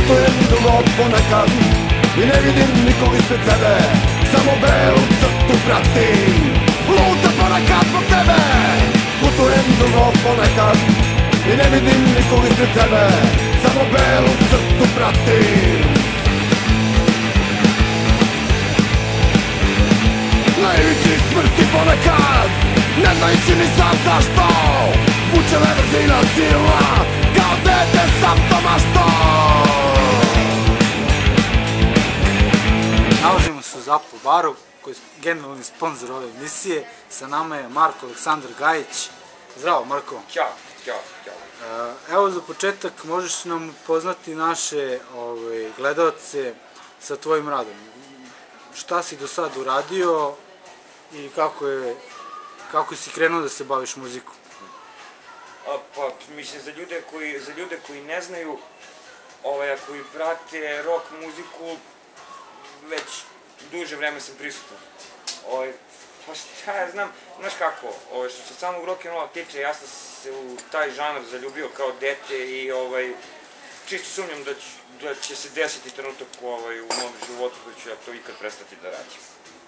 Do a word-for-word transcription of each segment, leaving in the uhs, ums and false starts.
Putujem dugo ponekad i ne vidim nikog ispred sebe, samo belu crtu pratim, lutam ponekad zbog tebe. Putujem dugo ponekad i ne vidim nikog ispred sebe, samo belu crtu pratim. Na ivici smrti ponekad, ne znajući ni sam zašto, vuče me brzina silna, kao dete sam to mašto. Nalazimo se u Zappo baru, koji je generalni sponsor ove emisije. Sa nama je Marko Aleksandar Gajić. Zdravo, Marko. Ćao, ćao, ćao. Evo, za početak možeš nam upoznati naše gledalce sa tvojim radom. Šta si do sad uradio i kako si krenuo da se baviš muzikom? Pa, mislim, za ljude koji ne znaju, a koji prate rock muziku, već duže vreme sam prisutan. Pa šta ja znam, znaš kako, što se samog rock'n'rolla tiče, ja sam se u taj žanr zaljubio kao dete i čisto sumnjam da će se desiti trenutak u mom životu da ću ja to ikad prestati da radim.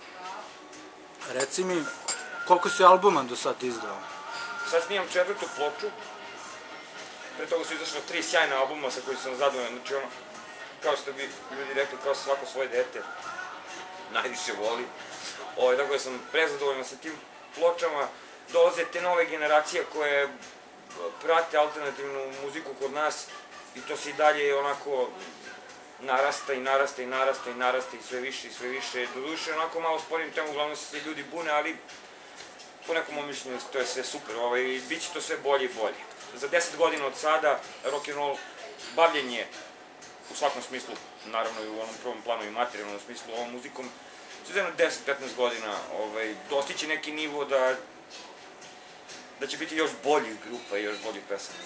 Reci mi, koliko si albuma do sad izdao? Sad snimam četvrtu ploču, pre toga su izašla tri sjajna albuma sa koji sam zadovoljan, znači ono, kao što bi ljudi rekli, kao svako svoje dete najviše voli. Tako da sam prezadovoljan sa tim pločama, dolaze te nove generacije koje prate alternativnu muziku kod nas i to se i dalje onako narasta i narasta i narasta i narasta i sve više i sve više. Doduše onako malo sporim temu, uglavnom se ljudi bune, ali po nekom mom mišljenju to je sve super i bit će to sve bolje i bolje. Za deset godina od sada rock'n'roll bavljenje u svakom smislu, naravno i u onom prvom planu i materijalnom smislu ovom muzikom, će za jedno deset do petnaest godina dostići neki nivo da će biti još boljih grupa i još boljih pesama.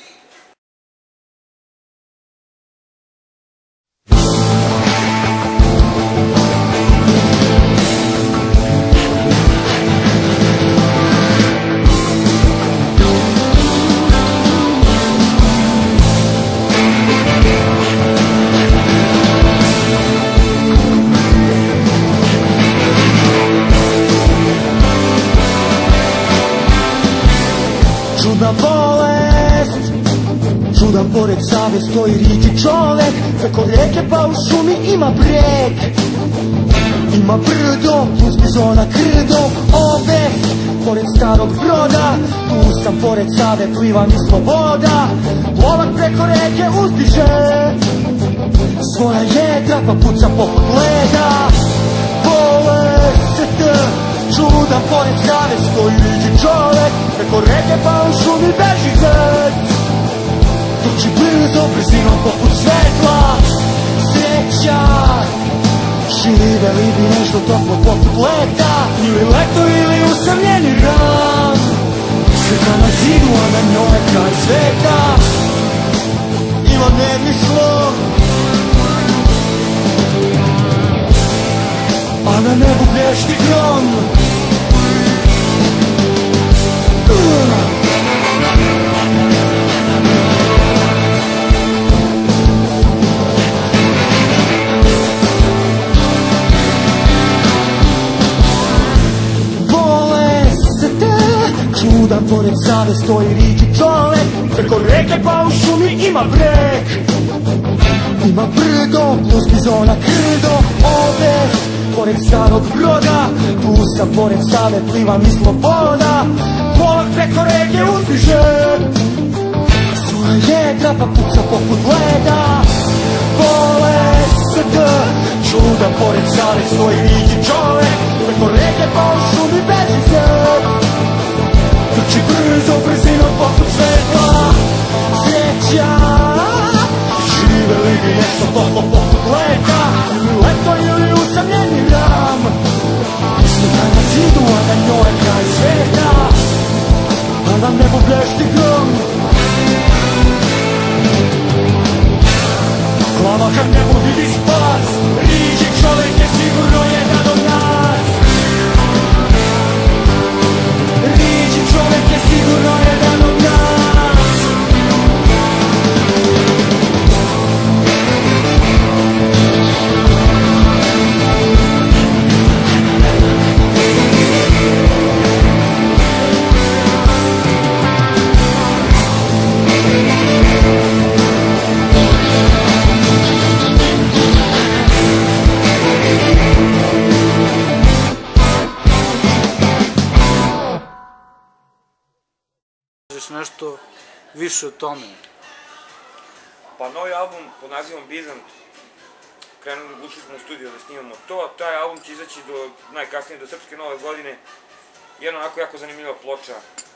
Čudna bolest, čudan pored Save stoji riki čovek, preko rijeke pa u šumi ima breg. Ima brdo, plus bizona krdo, ovest, pored starog broda, tu sam pored Save, plivam i sloboda. Lovak preko reke uzdiže svoja jedra, pa puca poput leda. Bolest, čudan pored Save stoji riki čovek, preko reke pa u šumi beži zec. Trči brzo, brzinom poput svetla. Sreća, živeli bi nešto toplo poput leta, ili leto ili usamljeni ran. Slika na zidu, a na njoj je kraj sveta. Ima dnevni slov, a na nebu blešti grom. Čudan pored Save stoji riki čovek, preko reke pa u šumi ima breg. Ima brdo, plus bizona krdo, ovest, pored starog broda, tu sam pored Save, plivam i sloboda. Polak preko reke uzdiže svoja jedra, pa puca poput leda. Bolest, čudan pored Save stoji riki čovek, preko reke pa u šumi beži zec. Trči brzo, brzinom poput svetla. Sreća, živeli bi nešto toplo poput leta, ili leto ili usamljeni ram. Slika na zidu, a na njoj je kraj sveta, a na nebu blešti grom. Glava kad nebo vidi spas, riđi čovek je sigurno jedan od nas. Riđi čovek je sigurno jedan od nas. nešto više o tome. Pa novi album pod nazivom Bizant, krenuli, ušli smo u studio da snimamo to, taj album će izaći do, najkasnije do Srpske nove godine, jedna onako jako zanimljiva ploča,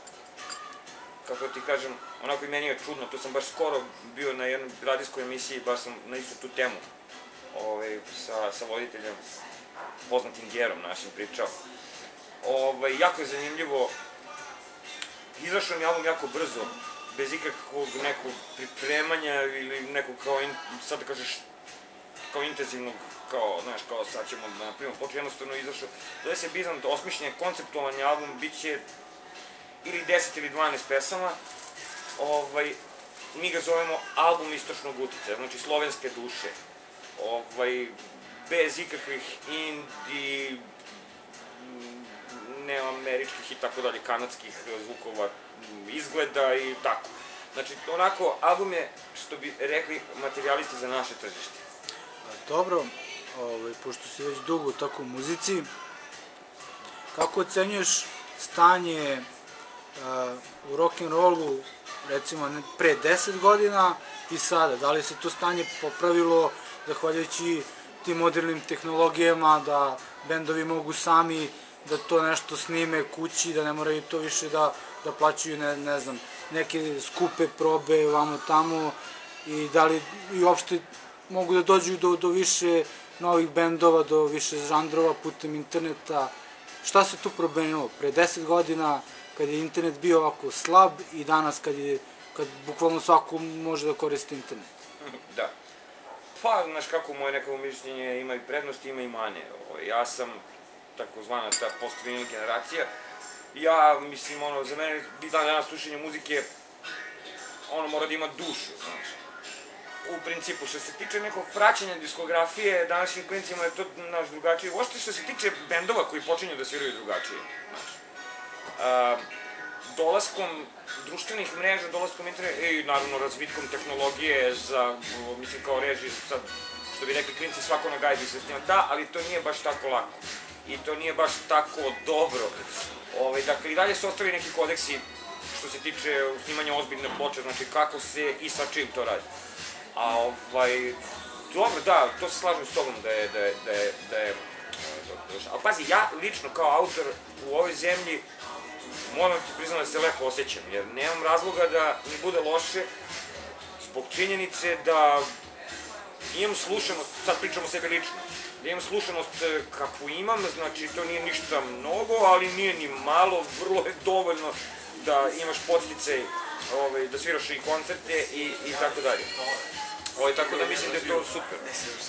kako ti kažem, onako i meni je čudno, to sam baš skoro bio na jednoj radijskoj emisiji, baš sam na istu tu temu ovaj, sa, sa voditeljem, poznatim Gerom našim pričao. Ovaj, jako je zanimljivo, izašao mi album jako brzo, bez ikakvog nekog pripremanja ili nekog kao, in, sad da kažeš, kao intenzivnog, kao, znaš, kao sad ćemo da napravimo ploču, jednostavno izašao. Zove se Bizant, osmišljen konceptualni album, bit će ili deset ili dvanaest pesama, ovaj, mi ga zovemo album istočnog uticaja, znači slovenske duše, ovaj, bez ikakvih indie, neoameričkih i tako dalje, kanadskih zvukova, izgleda i tako. Znači, onako, album je, što bi rekli materijalisti za naše tržište. Dobro, ovaj, pošto si već dugo tako u muzici, kako ocenjuješ stanje uh, u rock'n'rollu, recimo, pre deset godina i sada? Da li se to stanje popravilo zahvaljujući tim modernim tehnologijama, da bendovi mogu sami da to nešto snime kući, da ne moraju to više da, da plaćaju, ne, ne znam, neke skupe probe, ovamo tamo, i da li i uopšte mogu da dođu do, do više novih bendova, do više žanrova putem interneta. Šta se tu promenilo? Pre deset godina, kad je internet bio ovako slab, i danas kad je, kad bukvalno svako može da koristi internet. Da. Pa, znaš kako, moje neko mišljenje ima i prednosti, ima i mane. Ja sam takozvana ta post-vinil generacija. Ja, mislim, ono, za mene, dan danas slušanje muzike, ono mora da ima dušu, znaš. U principu, što se tiče nekog praćenja diskografije, današnjim klincima je to naš drugačije. Uopšte što se tiče bendova koji počinju da sviraju drugačije, znaš. Dolaskom društvenih mreža, dolaskom interneta i naravno razvitkom tehnologije za, mislim, kao režij, sad, što bi rekli klinci, svako na gajbi se snima, da, ali to nije baš tako lako. I to nije baš tako dobro. Dakle, i dalje su ostali neki kodeksi što se tiče snimanja ozbiljne ploče, znači kako se i sa čim to radi. A ovaj, dobro, da, to se slažem s tobom da je, da je, da je, da je, ali pazi, ja lično kao autor u ovoj zemlji moram ti priznam da se lepo osjećam, jer nemam razloga da mi bude loše zbog činjenice da imam slušanost, sad pričam o sebi lično, da imam slušanost kakvu imam, znači to nije ništa mnogo, ali nije ni malo, vrlo je dovoljno da imaš podsticaj, da sviraš i koncerte i tako dalje. Tako da mislim da je to super.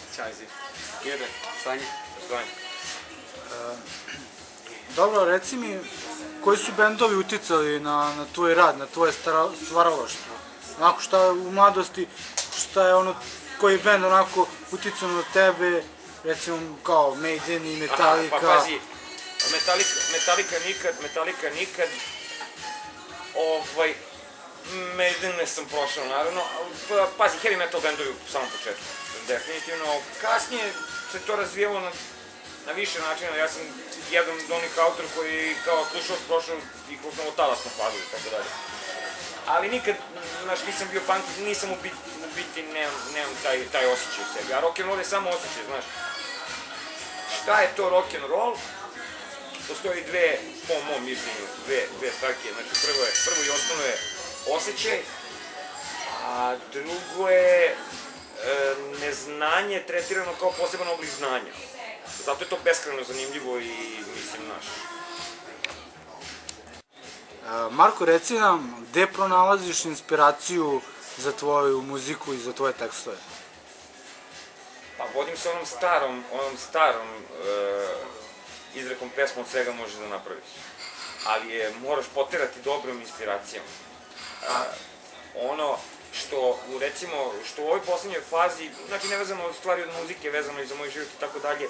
Dobro, reci mi, koji su bendovi uticali na tvoj rad, na tvoje stvaralaštvo? Onako, šta je u mladosti, šta je ono, koji bend onako uticao na tebe, recimo kao Maiden i Metallica? Pa pazi, Metallica nikad, Metallica nikad, ovaj, Maiden ne sam prošao, naravno, pazi, heavy metal bendovi u samom početku, definitivno. Kasnije se to razvijelo na više načina, ja sam jedan od onih autora koji kao slušalac prošao i kroz novotalasnu fazu i tako dalje. Ali nikad, znaš, nisam bio punk, nisam u biti, nemam taj osjećaj u sebi, a rock'n'roll je samo osjećaj, znaš. Šta je to rock'n'roll? Postoji dve, po mom mišljenju, dve stavke, znači prvo i osnovno je osjećaj, a drugo je neznanje tretirano kao poseban oblik znanja. Zato je to beskrajno zanimljivo i mislim naš. Marko, reci nam, gde pronalaziš inspiraciju za tvoju muziku i za tvoje tekstove? Pa vodim se onom starom, onom starom izrekom pesma od svega možeš da napraviš. Ali je moraš poterati dobrom inspiracijom. Ono što, recimo, što u ovoj poslednjoj fazi, znači ne vezano od stvari od muzike, vezano i za moj život i tako dalje,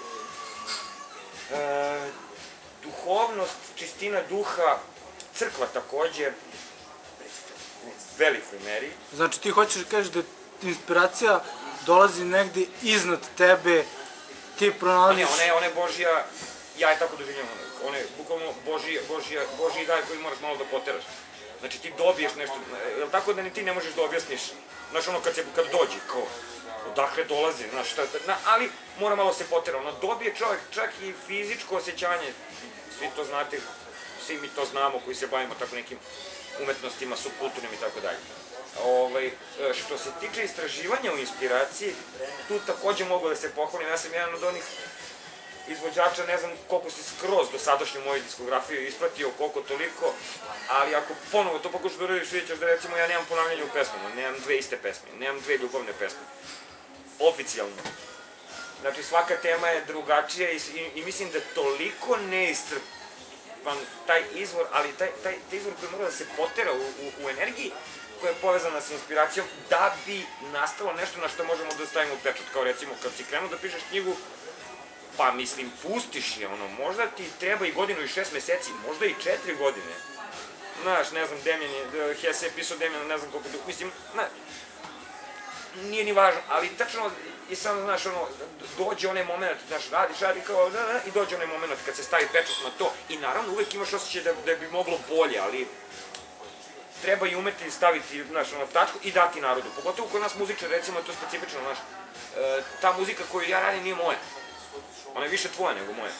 duhovnost, čistina duha, crkva takođe, u velikoj meri. Znači ti hoćeš da kažeš da inspiracija dolazi negde iznad tebe, ti pronalaziš... Ne, ona je Božja, ja je tako doživljam, ona je bukvalno Božji daj koji moraš malo da poteraš. Znači ti dobiješ nešto, jel tako da ni ti ne možeš da objasniš, znaš ono kad, se, kad dođe, kao, odakle dolazi, znaš šta, na, ali mora malo se potera, ono dobije čovjek čak i fizičko osjećanje, svi to znate, svi mi to znamo koji se bavimo tako nekim umetnostima, subkulturnim i tako dalje. Ovaj, što se tiče istraživanja u inspiraciji, tu takođe mogu da se pohvalim, ja sam jedan od onih izvođača, ne znam koliko si skroz do sadašnju moju diskografiju ispratio, koliko toliko, ali ako ponovo to pokušaš da uradiš, vidjet ćeš da recimo ja nemam ponavljanje u pesmama, nemam dve iste pesme, nemam dve ljubavne pesme. Oficijalno. Znači svaka tema je drugačija i, i, i mislim da toliko neiscrpan taj izvor, ali taj, taj, taj izvor koji mora da se potera u, u, u energiji, koja je povezana sa inspiracijom, da bi nastalo nešto na što možemo da stavimo pečat, kao recimo kad si krenuo da pišeš knjigu, pa mislim, pustiš je, ono, možda ti treba i godinu i šest meseci, možda i četiri godine. Znaš, ne znam, Damien je, Hesse je pisao Damien, ne znam koliko, mislim, znaš, nije ni važno, ali tačno, i sam, znaš, ono, dođe onaj moment, znaš, radiš, radi kao, da, da, i dođe onaj moment kad se stavi pečat na to, i naravno uvek imaš osjećaj da, da bi moglo bolje, ali treba i umeti staviti, znaš, ono, tačku i dati narodu, pogotovo kod nas muzičar, recimo, je to specifično, znaš, e, ta muzika koju ja radim nije moja. Ona je više tvoja nego moja.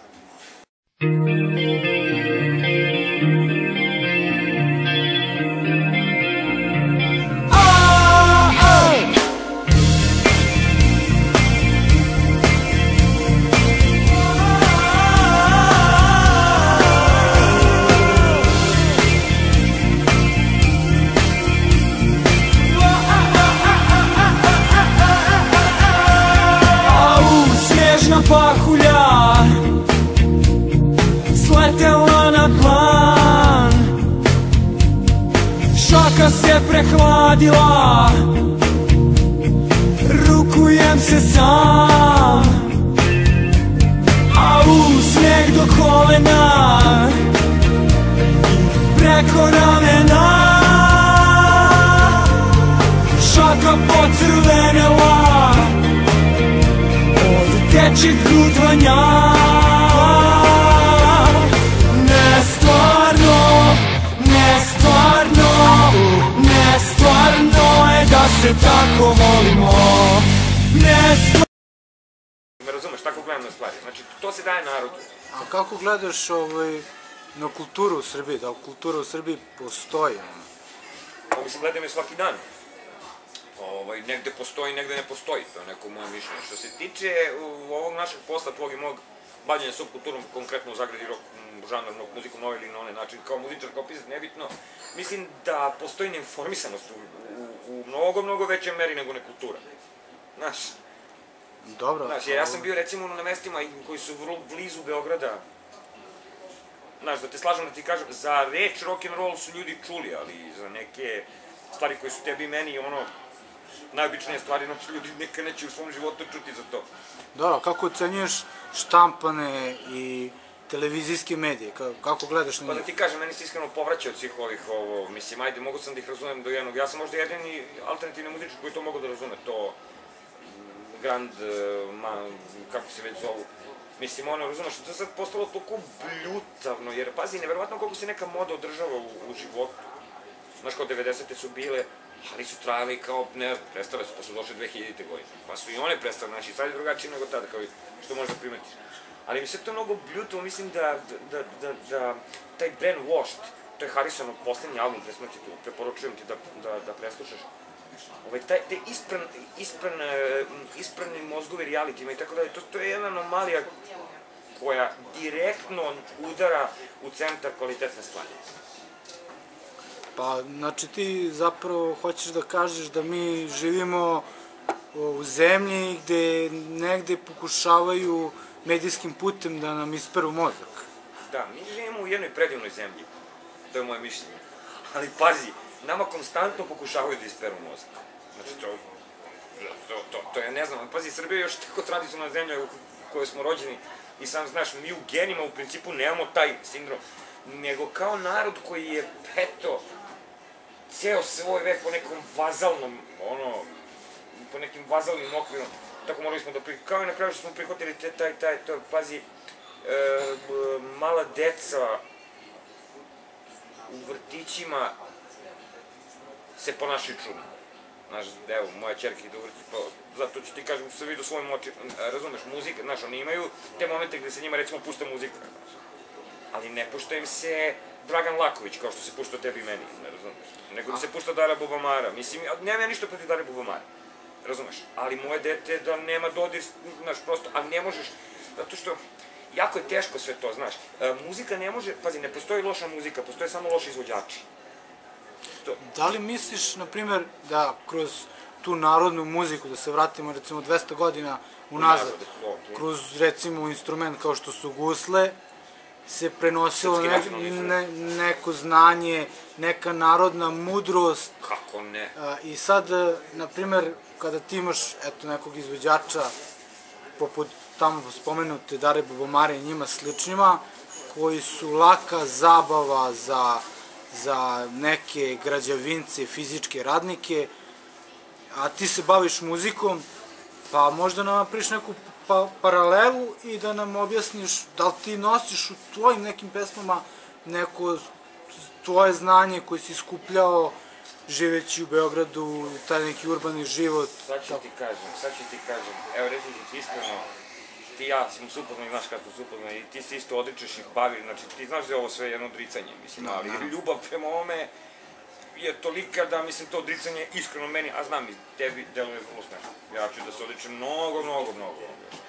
Pahulja sletela na plan, šaka se prehladila, rukujem se sam, a u sneg do kolena, preko ramena, šaka pocrvenela dečjeg grudvanja. Nestvarno, nestvarno, nestvarno je da se tako volimo. Nestvarno. Me razumeš, tako gledam na stvari, znači to se daje narodu. A kako gledaš ovaj, na kulturu u Srbiji, da li kultura u Srbiji postoji? Pa mislim, gledam je svaki dan. Ovaj, negde postoji, negde ne postoji, to je neko moje mišljenje. Što se tiče ovog našeg posla, tvojeg i mog bavljanja subkulturom, konkretno u zagradi rock, žanrnog muzikom, na ovaj ili na onaj način, kao muzičar, kao pisac, nebitno, mislim da postoji neinformisanost u, u, u mnogo, mnogo većoj meri nego nekultura. Znaš, Dobro. Znaš, jer ja sam bio recimo na mestima koji su vrlo blizu Beograda. Znaš, da te slažem da ti kažem, za reč rock'n'roll su ljudi čuli, ali za neke stvari koje su tebi i meni, ono, najobičnije stvari, znači ljudi neka neće u svom životu čuti za to. Dobro, kako ocenjuješ štampane i televizijske medije? Kako gledaš na njih? Pa da ti kažem, meni se iskreno povraća od svih ovih, ovo, mislim, ajde, mogu sam da ih razumem do jednog. Ja sam možda jedini alternativni muzičar koji to mogu da razume, to Grand, ma, kako se već zovu. Mislim, ono, razumeš, to je sad postalo toliko bljutavno, jer, pazi, neverovatno koliko se neka moda održava u, u životu. Znaš, kao devedesete su bile, ali su trajali kao, ne znam, prestale su, pa su došle dve hiljadite godine. Pa su i one prestale, znači, sad je drugačije nego tada, kao što možda primetiš. Ali mi se to mnogo bljutavo, mislim da, da, da, da, taj Brainwashed, to je Harrisonov poslednji album, presmrti tu, preporučujem ti da, da, da preslušaš. Ovaj, taj, te ispran, ispran, isprani mozgovi realitima i tako dalje, to, to je jedna anomalija koja direktno udara u centar kvalitetne stvari. Pa, znači ti zapravo hoćeš da kažeš da mi živimo u zemlji gde negde pokušavaju medijskim putem da nam isperu mozak. Da, mi živimo u jednoj predivnoj zemlji, to je moje mišljenje. Ali pazi, nama konstantno pokušavaju da isperu mozak. Znači, to, to, to, to je, ne znam, pazi, Srbija je još tako tradicionalna zemlja u kojoj smo rođeni i sam znaš, mi u genima u principu nemamo taj sindrom, nego kao narod koji je, eto, ceo svoj vek po nekom vazalnom, ono, po nekim vazalnim okvirom, tako morali smo da prihvatili, kao i na kraju što smo prihvatili te, taj, taj, to, pazi, e, mala deca u vrtićima se ponašaju čudno. Znaš, evo, moja čerka ide u vrtić, pa zato ću ti kažem, što sam vidio svojim očima, razumeš, muzika, znaš, oni imaju te momente gde se njima, recimo, pušta muzika, ali ne pušta im se Dragan Laković, kao što se pušta tebi i meni, ne razumeš, nego da se pušta Dara Bubamara, mislim, nema ja ništa protiv Dare Bubamara, razumeš, ali moje dete da nema dodir, znaš, prosto, ali ne možeš, zato što, jako je teško sve to, znaš, muzika ne može, pazi, ne postoji loša muzika, postoje samo loši izvođači. Da li misliš, na primjer, da kroz tu narodnu muziku, da se vratimo recimo dvesta godina unazad, kroz recimo instrument kao što su gusle, se prenosilo neko znanje, neka narodna mudrost? Kako ne? I sad, na primjer, kada ti imaš nekog izvođača, poput tamo spomenute Dare Bubamare i njima sličnima, koji su laka zabava za za neke građevince, fizičke radnike, a ti se baviš muzikom, pa možda nam napriš neku paralelu i da nam objasniš da li ti nosiš u tvojim nekim pesmama neko tvoje znanje koje si skupljao živeći u Beogradu, taj neki urbani život. Sad ću ti kažem, sad ću ti kažem, evo reći ti iskreno, ti i ja smo supoznani, znaš kako smo supoznani, i ti se isto odričeš i bavi, znači ti znaš da je ovo sve jedno odricanje, mislim, ali ljubav prema ovome je tolika da, mislim, to odricanje iskreno meni, a znam i tebi deluje vrlo smešno. Ja ću da se odričem mnogo, mnogo, mnogo.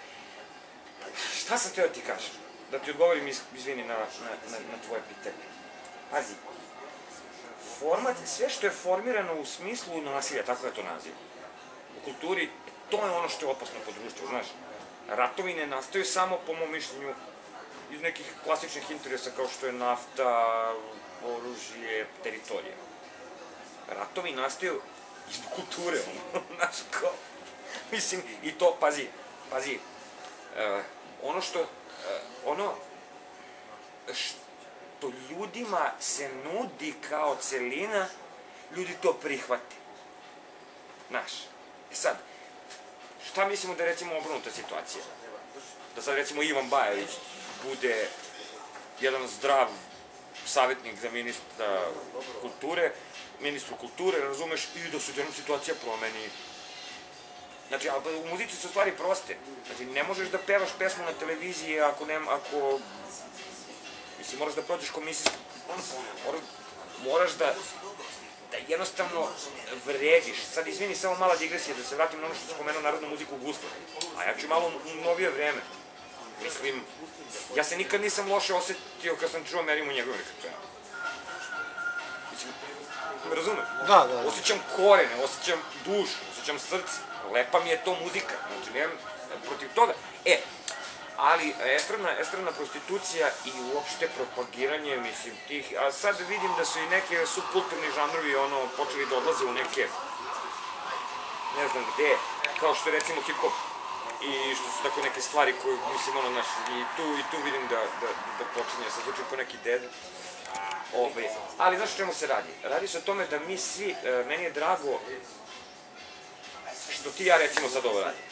Šta sam teo da ti kažem? Da ti odgovorim, izvini, na tvoje pitanje. Pazi, format, sve što je formirano u smislu nasilja, tako je to naziv, u kulturi, to je ono što je opasno po društvu, znaš. Ratovi ne nastaju samo, po mom mišljenju, iz nekih klasičnih interesa kao što je nafta, oružje, teritorija. Ratovi nastaju iz kulture, ono, znaš, kao, mislim, i to, pazi, pazi, ono što, ono što ljudima se nudi kao celina, ljudi to prihvate. Znaš, e sad, šta mislimo da je, recimo, obrnuta situacija? Da sad, recimo, Ivan Bajević bude jedan zdrav savjetnik za ministra kulture, ministru kulture, razumeš, i da se jednom situacija promeni. Znači, u muzici su stvari proste. Znači, ne možeš da pevaš pesmu na televiziji ako nema, ako... Mislim, moraš da prođeš komisijski... Moraš da... da jednostavno vrediš. Sad, izvini, samo mala digresija, da se vratim na ono što sam spomenuo narodnu muziku u gusle. A ja ću malo u novije vreme. Mislim, ja se nikad nisam loše osetio kad sam čuo Merimu njegove repertoare. Mislim, me razumem? Da, da. Osjećam korene, osjećam dušu, osjećam srce. Lepa mi je to muzika, znači nemam protiv toga. E, ali estradna prostitucija i uopšte propagiranje, mislim, tih, a sad vidim da su i neke subkulturni žanrovi, ono, počeli da odlaze u neke, ne znam gde, kao što je recimo hip-hop, i što su tako neke stvari koje, mislim, ono, znaš, i tu, i tu vidim da, da, da počinje, sad zvučim po neki ded. Ali, znaš o čemu se radi? Radi se o tome da mi svi, meni je drago, što ti ja, recimo, sad ovo radim.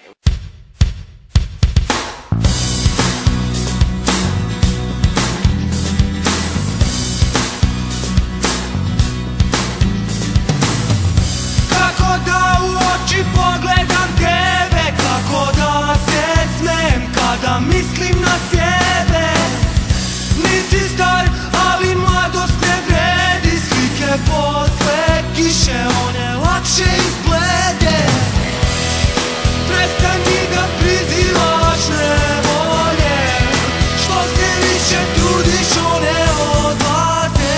Kako da u oči pogledam tebe, kako da se smem kada mislim na sebe. Nisi star, ali mladost ne vredi, slike posle kiše, one lakše izglede. Prestani da prizivaš nevolje, što se više trudiš, one odlaze.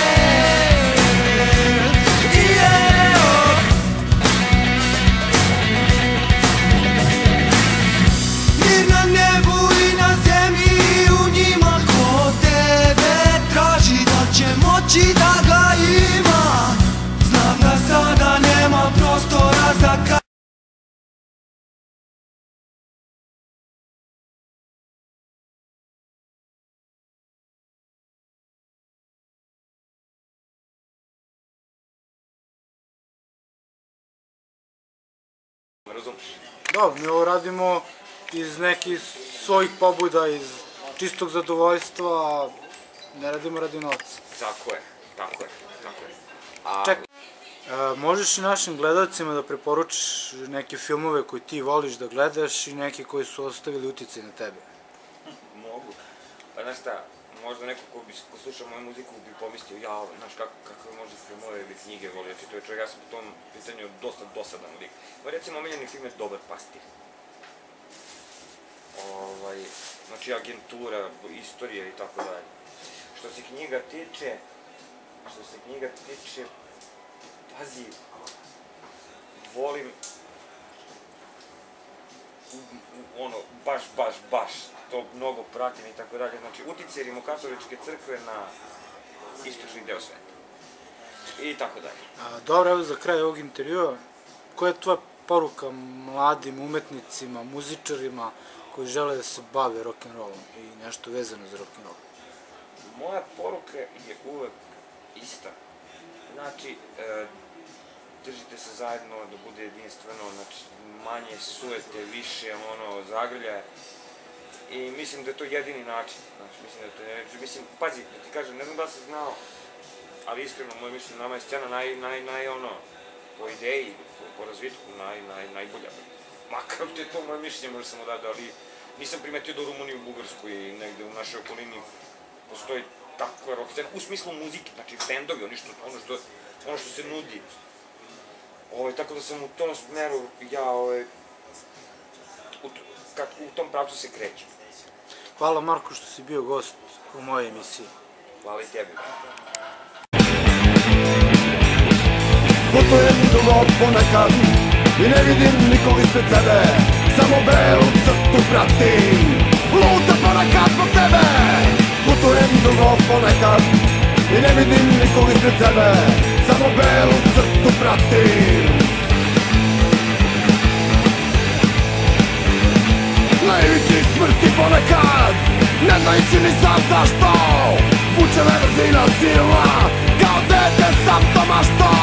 Mir na nebu i na zemlji, u njima ko tebe traži, da će moći da ga ima. Znam da sada nema prostora za ka... Razumeš? Da, mi ovo radimo iz nekih svojih pobuda, iz čistog zadovoljstva, ne radimo radi novca. Tako je, tako je, tako je. Čekaj, možeš i našim gledalcima da preporučiš neke filmove koje ti voliš da gledaš i neke koji su ostavili uticaj na tebe? Mogu. Pa znaš šta, možda neko ko sluša moju muziku bi pomislio, jao, znaš kakve možda filmove ili knjige voli, znači to je čovjek, ja sam po tom pitanju dosta dosadan lik. Pa recimo, omiljeni film je Dobar pastir. Znači, agentura, istorija i tako dalje. Što se knjiga tiče, što se knjiga tiče, pazi, volim, ono, baš, baš, baš, to mnogo pratim i tako dalje. Znači, uticaj rimokatoličke crkve na istočni deo sveta. I tako dalje. Dobro, evo za kraj ovog intervjua, koja je tvoja poruka mladim umetnicima, muzičarima koji žele da se bave rock'n'rollom i nešto vezano za rock'n'roll? Moja poruka je uvek ista. Znači, držite se zajedno da bude jedinstveno, znači manje sujete, više ono, zagrljaje. I mislim da je to jedini način, znači, mislim da je to jedini način. Mislim, pazi, da ti kažem, ne znam da sam znao, ali iskreno, moje mišljenje, nama je scena naj, naj, naj, ono, po ideji, po razvitku, naj, naj, najbolja. Makar to je to moje mišljenje, možda sam odavde, ali nisam primetio da u Rumuniji, u Bugarskoj i negde u našoj okolini postoji takva rock scena, u smislu muzike, znači bendovi, ono što se nudi. Tako da sam u tom smeru, ja, u tom pravcu se krećem. Hvala Marko što si bio gost u mojoj emisiji. Hvala i tebi. Putujem dugo ponekad i ne vidim nikog ispred sebe, samo belu crtu pratim, lutam ponekad zbog tebe. Putujem dugo ponekad i ne vidim nikog ispred sebe, samo belu crtu pratim. Na ivici smrti ponekad, ne znajući ni sam zašto, vuče me brzina silna, kao dete sam to mašto.